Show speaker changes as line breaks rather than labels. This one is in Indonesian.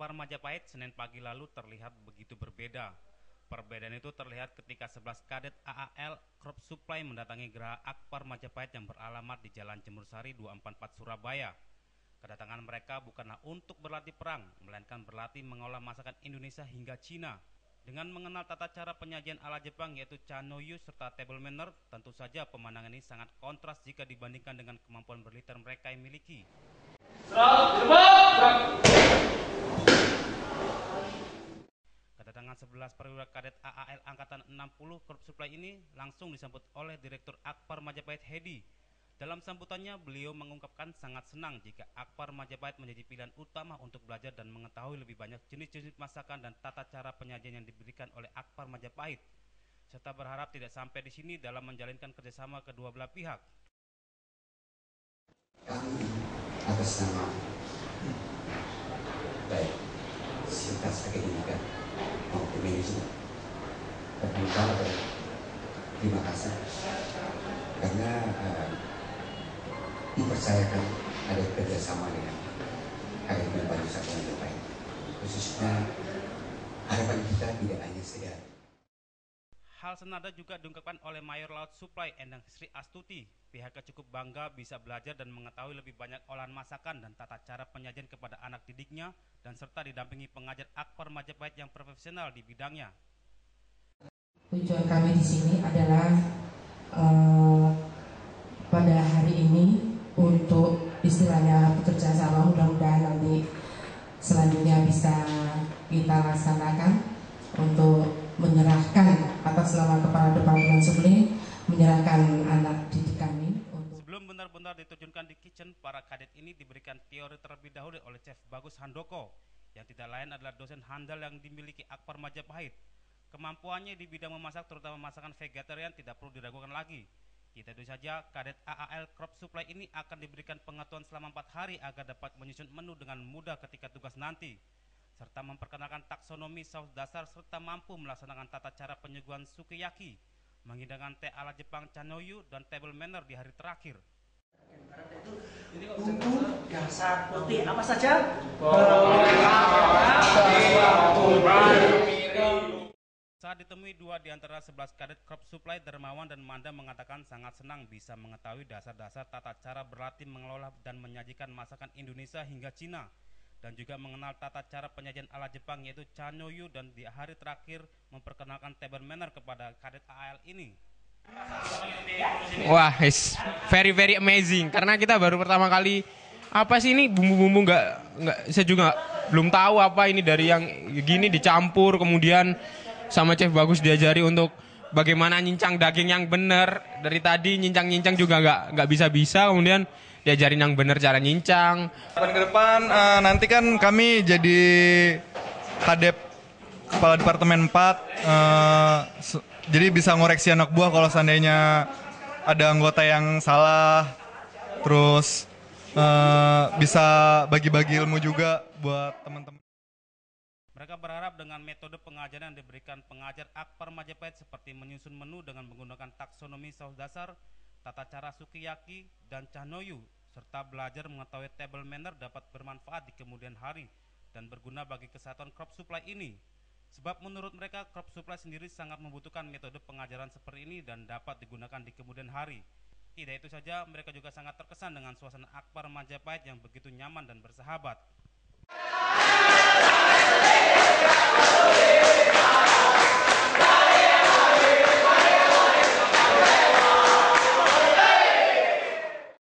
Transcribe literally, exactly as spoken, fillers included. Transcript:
Akpar Majapahit Senin pagi lalu terlihat begitu berbeda. Perbedaan itu terlihat ketika sebelas kadet A A L Crop Supply mendatangi Geraha Akpar Majapahit yang beralamat di Jalan Jemur Sari dua empat empat Surabaya. Kedatangan mereka bukanlah untuk berlatih perang, melainkan berlatih mengolah masakan Indonesia hingga Cina. Dengan mengenal tata cara penyajian ala Jepang yaitu chanoyu serta table manner, tentu saja pemandangan ini sangat kontras jika dibandingkan dengan kemampuan berliter mereka yang miliki. Kedatangan sebelas perwira kadet A A L Angkatan enam puluh Crop Supply ini langsung disambut oleh Direktur Akpar Majapahit Hedi. Dalam sambutannya, beliau mengungkapkan sangat senang jika Akpar Majapahit menjadi pilihan utama untuk belajar dan mengetahui lebih banyak jenis-jenis masakan dan tata cara penyajian yang diberikan oleh Akpar Majapahit, serta berharap tidak sampai di sini dalam menjalinkan kerjasama kedua belah pihak.
Kami atas nama baik Sintas Akademika maupun manajemen pertama terima kasih karena uh, dipercayakan ada kerjasama dengan Akademi Pariwisata Majapahit. Khususnya harapan kita tidak hanya sekedar.
Hal senada juga diungkapkan oleh Mayor Laut Supply Endang Sri Astuti. Pihaknya cukup bangga bisa belajar dan mengetahui lebih banyak olahan masakan dan tata cara penyajian kepada anak didiknya, dan serta didampingi pengajar Akpar Majapahit yang profesional di bidangnya.
Tujuan kami di sini adalah uh, pada hari ini untuk istilahnya bekerja sama, mudah-mudahan nanti selanjutnya bisa kita laksanakan untuk menyerahkan atas nama Kepala Departemen Supply, menyerahkan anak didik kami. Untuk...
Sebelum benar-benar diterjunkan di kitchen, para kadet ini diberikan teori terlebih dahulu oleh Chef Bagus Handoko, yang tidak lain adalah dosen handal yang dimiliki Akpar Majapahit. Kemampuannya di bidang memasak, terutama masakan vegetarian, tidak perlu diragukan lagi. Tidak itu saja, kadet A A L Crop Supply ini akan diberikan pengetahuan selama empat hari agar dapat menyusun menu dengan mudah ketika tugas nanti, serta memperkenalkan taksonomi saus dasar serta mampu melaksanakan tata cara penyuguhan sukiyaki, menghidangkan teh ala Jepang chanoyu dan table manner di hari terakhir.
Bumbu dasar putih apa saja?
Saat ditemui dua di antara sebelas kadet Crop Supply, Dermawan dan Manda mengatakan sangat senang bisa mengetahui dasar-dasar tata cara berlatih mengelola dan menyajikan masakan Indonesia hingga Cina, dan juga mengenal tata cara penyajian ala Jepang yaitu chanoyu, dan di hari terakhir memperkenalkan table manner kepada kadet A A L ini.
Wah, it's very very amazing karena kita baru pertama kali apa sih ini bumbu-bumbu nggak nggak saya juga belum tahu apa ini dari yang gini dicampur, kemudian sama Chef Bagus diajari untuk bagaimana nyincang daging yang benar. Dari tadi nyincang-nyincang juga nggak nggak bisa-bisa, kemudian diajarin yang benar cara nyincang.
Ke depan uh, nanti kan kami jadi kadep kepala departemen empat, uh, jadi bisa ngoreksi anak buah kalau seandainya ada anggota yang salah, terus uh, bisa bagi-bagi ilmu juga buat teman-teman.
Mereka berharap dengan metode pengajaran yang diberikan pengajar Akpar Majapahit seperti menyusun menu dengan menggunakan taksonomi saus dasar, tata cara sukiyaki dan chanoyu, serta belajar mengetahui table manner dapat bermanfaat di kemudian hari dan berguna bagi kesatuan Crop Supply ini. Sebab menurut mereka Crop Supply sendiri sangat membutuhkan metode pengajaran seperti ini dan dapat digunakan di kemudian hari. Tidak itu saja, mereka juga sangat terkesan dengan suasana Akpar Majapahit yang begitu nyaman dan bersahabat.